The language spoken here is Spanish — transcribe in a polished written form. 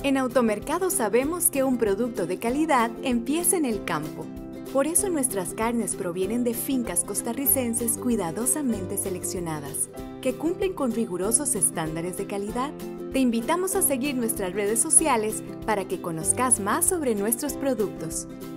En Automercado sabemos que un producto de calidad empieza en el campo. Por eso nuestras carnes provienen de fincas costarricenses cuidadosamente seleccionadas, que cumplen con rigurosos estándares de calidad. Te invitamos a seguir nuestras redes sociales para que conozcas más sobre nuestros productos.